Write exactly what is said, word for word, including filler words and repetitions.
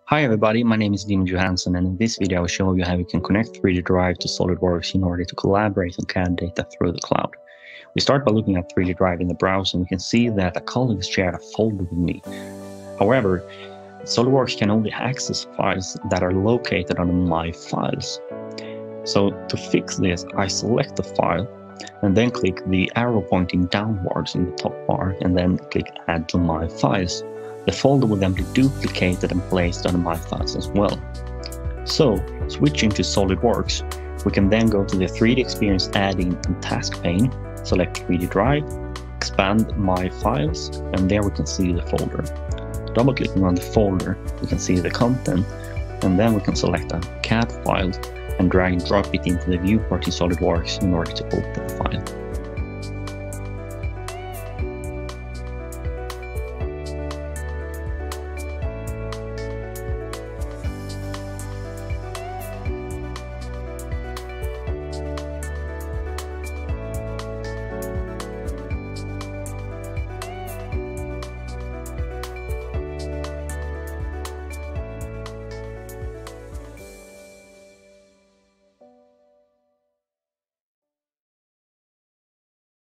Hi everybody, my name is Dimon Johansson, and in this video I will show you how you can connect three D Drive to SOLIDWORKS in order to collaborate on C A D data through the cloud. We start by looking at three D Drive in the browser, and we can see that a colleague has shared a folder with me. However, SOLIDWORKS can only access files that are located on My Files. So to fix this, I select the file and then click the arrow pointing downwards in the top bar and then click Add to My Files. The folder will then be duplicated and placed on My Files as well. So, switching to SOLIDWORKS, we can then go to the three D Experience add-in and task pane, select three D Drive, expand My Files, and there we can see the folder. Double-clicking on the folder, we can see the content, and then we can select a C A D file and drag and drop it into the viewport in SOLIDWORKS in order to open the file.